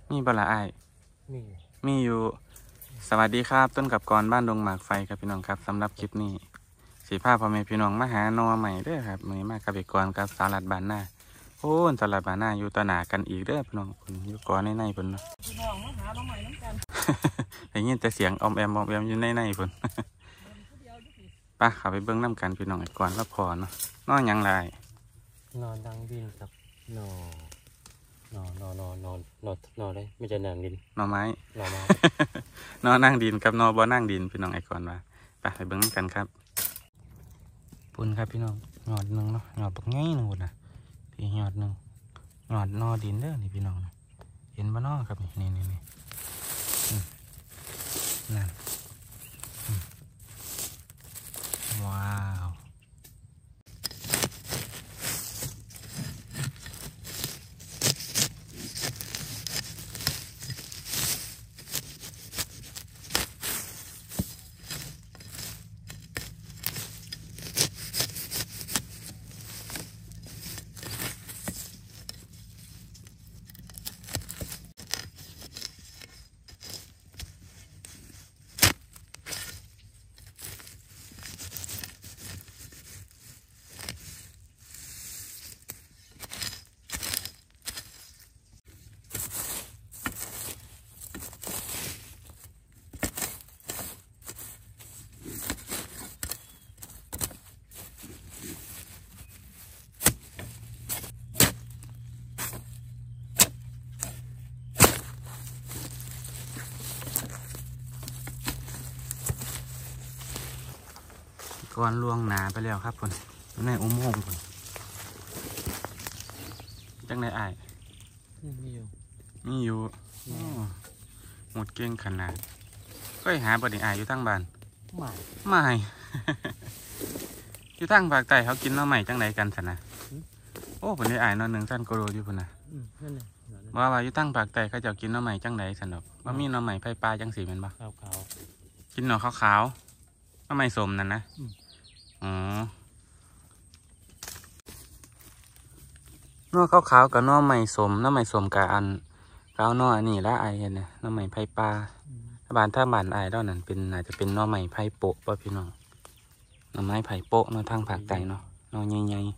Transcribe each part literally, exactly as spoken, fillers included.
มีปลาไอมีมีอยู่สวัสดีครับต้นกับกรบ้านดงหมากไฟครับพี่น้องครับสำหรับคลิปนี้สีผ้าพ่อแม่พี่น้องมาหานอใหม่เด้อครับมือมากับอีกกรกับสลัดบานหน้าโอ้สลัดบานหน้าอยู่ต่อหน้ากันอีกเด้อพี่น้องคนอยู่กรในในคนเนาะพี่น้องมาหาเราใหม่น้ำกันได้ยินแต่เสียงอมแอมอมแอมอยู่ในในคนปะขับไปเบิ้งน้ำกันพี่น้องอีกกรแล้วพอเนาะนอนยังไรนอนดังดินครับนอนนอนนอนนอนนอนนอนเลยไม่ใช่นั่งดินนอนไม้นอนไม้นอนนั่งดินกับนอนบ่นั่งดินพี่น้องไอ้ก่อนว่าไปไปเบิ้งกันครับปุ่นครับพี่น้องหยอดหนึ่งเนาะหยอดปักง่ายหนึ่งหมดนะพี่หยอดหนึ่งหยอดนอดินเด้อนี่พี่น้องเห็นบ่นอครับนี่นี่นี่นี่นั่นว้าวก่อนล่วงหนาไปแล้วครับคนในอุโมงค์คนจังในอ้ายมีอยู่มีอยู่หมดเก่งขนาดก็หาบไดอ้ายอยู่ตั้งบ้านไม่ไม่ อยู่ตั้งภาคใต้เขากินน้อใหม่จังไหนกันสันนะโอ้ผมได้อ้ายนอนหนึ่งสั้นโกโรอยู่พุ่นนะว่าว่าอยู่ตั้งภาคใต้เขาจะกินน้อใหม่จังไหนสันดอกว่ามีน้อใหม่ไผ่ปลาจังสีเป็นปะขาวขาวกินหน่อขาวขาวน้อใหม่สมนั่นนะอ๋อน้อขาวขาวกับน้อใหม่สมน้อใหม่สมกับอันก้าวน้ออันนี้ละไอเห็นนะน้อใหม่ไผ่ปลาถ้าบานถ้าบานไอด้านนั้นเป็นอาจจะเป็นน้อใหม่ไผ่โปะป่ะพี่น้องน้อไม้ไผ่โปะน้อทางภาคใต้เนาะน้อใหญ่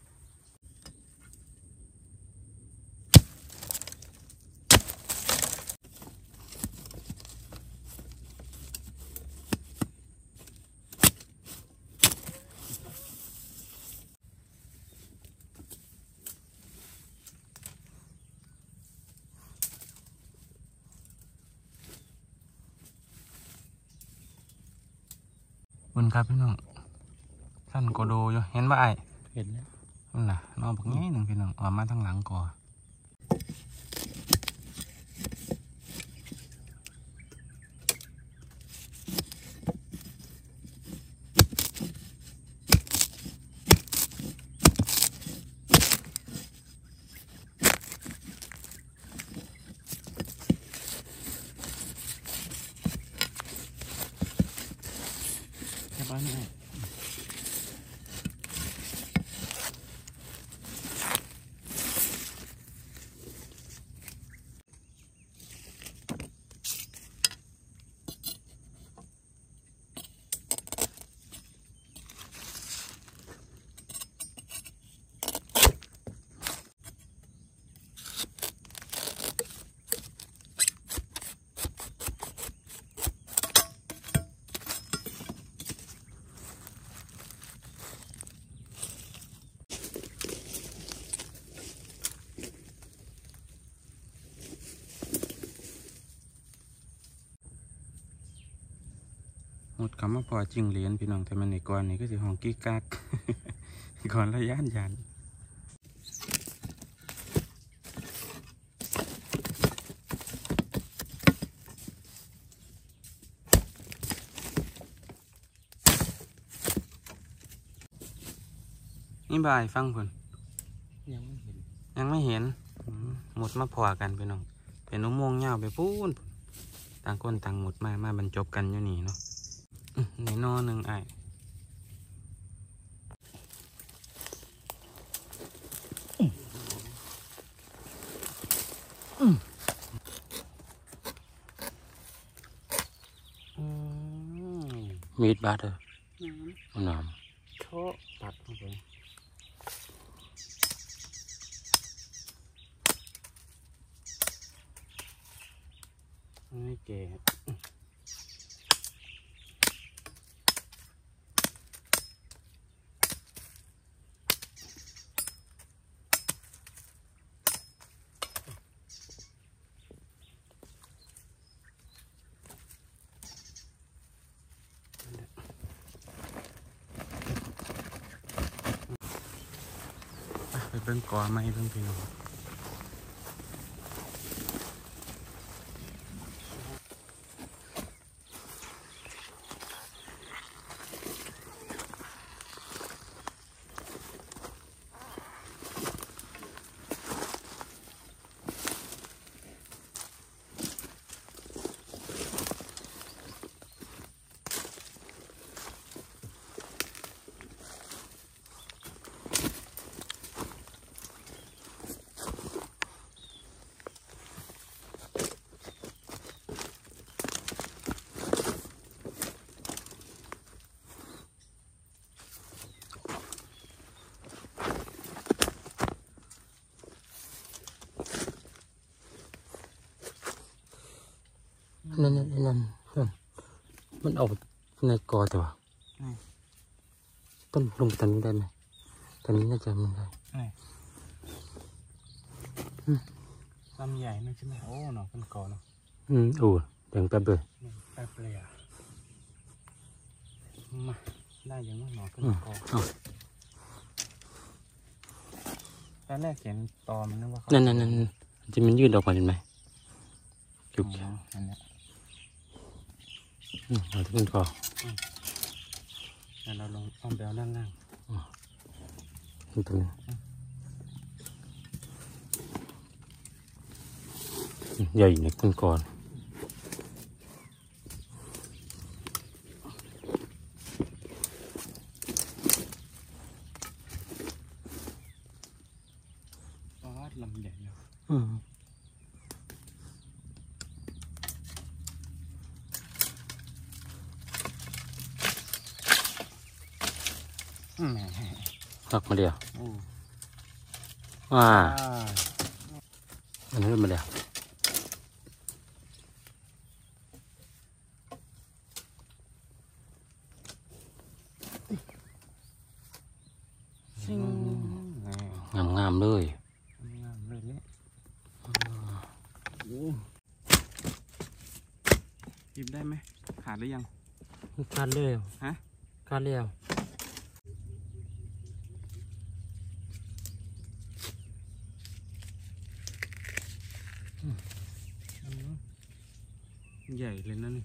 บนครับพี่น้องท่านโกโดอยู่เห็นป่ะไอเห็นแล้วนั่นน่ะน้องบอกง่ายหนึ่งพี่น้องออกมาทางหลังก่อบ้านนี่หมดคำว่าพอจริงเหรียญพี่น้องแต่มันในก่อนนี่ก็จะห้องกี้กักก่อนระยะยานนี่บายฟังคนยังไม่เห็นยังไม่เห็นหมดมาพอกันพี่น้องเป็นนุ่มงเงาไปพูนต่างคนต่างหมดมามาบรรจบกันอยู่นี่เนาะในนอหนึ่งไออมีดบาดเลยน้ำน้โชะตัดลงไปไม่เก๋ไปเบิ่งกอไม้เบิ่งพี่น้องำนั่นนั่นนั่นนั่นมันออกในกอแต่ว่าต้นลงตอนนี้ได้ไหมตอนนี้น่าจะมันได้ลำใหญ่นั่นใช่ไหมโอ้หนอเป็นกอเนาะอืมโอ้แดงแป๊บเลยแป๊บเลยอ่ะมาได้ยังว่าหนอเป็นอืมกอเอาตอนแรกเห็นตอมันนึกว่าเขานั่นนั่นนั่นจะมันยืดออกมาเห็นไหมจุกอ๋ออันเนี้ยอืมเอาที่มันกอแล้วเราลงอ้อมไปเอาด้านล่างนี่ตรงนี้ใหญ่ในต้นกอนอ๋อลำใหญ่เนาะอืมอืมหักมาเดียวโอ้อ่าอ่าอันนี้มาเดียวซิงงามงามๆเลยงามเลยเนี่ยโอ้หยิบได้ไหมขาดหรือยังการเลี้ยวฮะการเลี้ยวใหญ่เลยนะนี่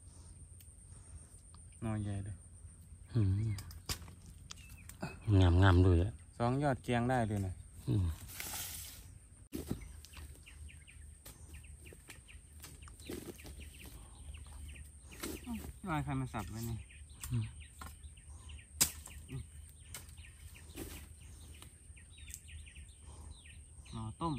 นอใหญ่เลยอืมงามงามๆเลยอ่ะสองยอดเกียงได้เลยนะอืมลายใครมาสับไว้นี่หน่อต้ม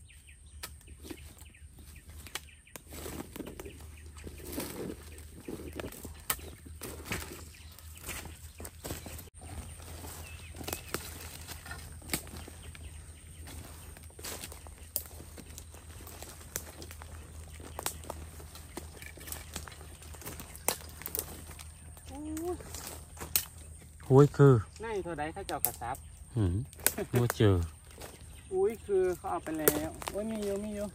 อุ้ยคือนี่เท่าใดเขาเจ้ากระซับอืมว่าเจออุ้ยคือเขาเอาไปแล้วโอ้ยมีอยู่มีอยู่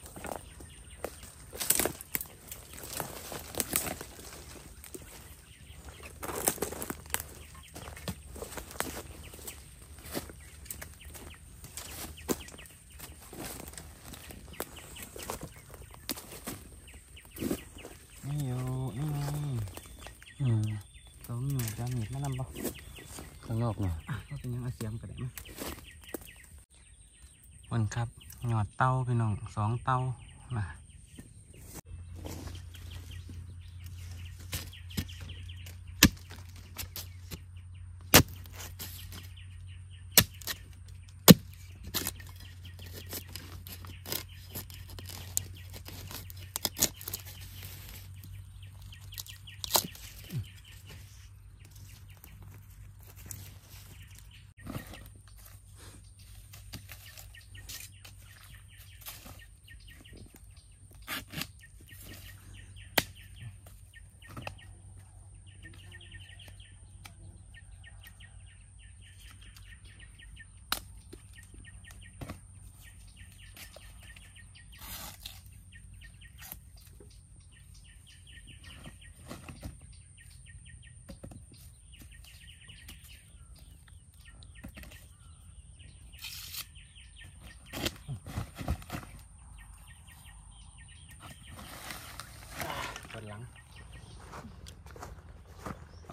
นี่อยู่นี่ไงอืมสองหนูจะหนีบมานำบ่ข้างนอกหน่อยก็เป็นยังเอาเสียมก็ได้นะวันครับหยอดเต้าพี่น้องสองเต้ามา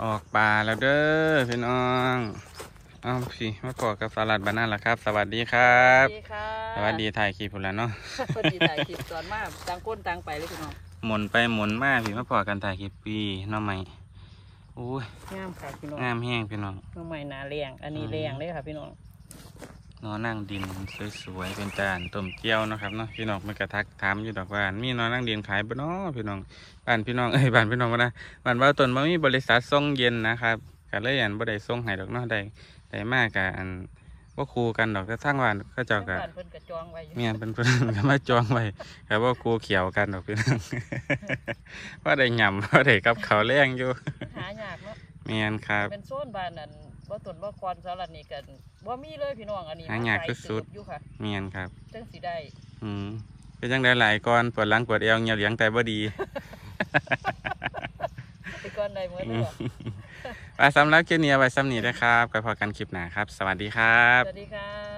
ออกป่าแล้วเด้อพี่น้องเอาพี่มาพอกับสลัดบานาล่ะครับสวัสดีครับสวัสดีค่ะสวัสดีถ่ายคลิปพุ่นละเนาะสวัสดีถ่ายคลิปตอนมาต่างคนต่างไปเลยพี่น้องหมุนไปหมุนมาพี่มาพอกันถ่ายคลิปปีน้องใหม่โอ้ยงามค่ะพี่น้องงามแห้งพี่น้องน้องใหม่นาแรงอันนี้แรงเลยค่ะพี่น้องนอนนั่งดินสวยๆเป็นจานต้มเกี๊ยวเนาะครับเนาะพี่น้องมันกระทักถามอยู่ดอกว่ามีนอนนั่งดินขายบ่เนาะพี่น้องบ้านพี่น้องเอ้ยบ้านพี่น้องบ่นะบ้านว่าตนบ่มีบริษัทส่งเย็นนะครับก็เลยอันบ่ได้ส่งให้ดอกเนาะได้ได้มากกะอันบ่คู่กันดอกก็สร้างบ้านก็เจ้าก็บ้านเพิ่นกระจองไว้อยู่เมียนเป็นเพิ่นก็มาจองไว้ก็บ่คู่เขียวกันดอกพี่น้อง ว่าได้หย่ำว่าได้กับเขาวแรงอยู่หายากเนาะเมียนครับเป็นโซนบ้านนั่นบ่ต้นบ่คอนสลัดนี่กันบ่มีเลยพี่น้องอันนี้หายากมไกลสุดๆเติบอยู่ค่ะเมียนครับจังสิได้อืมเป็นจังได้หลายก่อนปวดหลังปวดเอวเงียวเหลียงแต่บ่ดีไปก่อนได้เหมือนเดิมไปสำหรับคลิปนี้เอาไว้ซ้ำนี้นะครับก็พอกันคลิปหน้าครับ สวัสดีครับสวัสดีค่ะ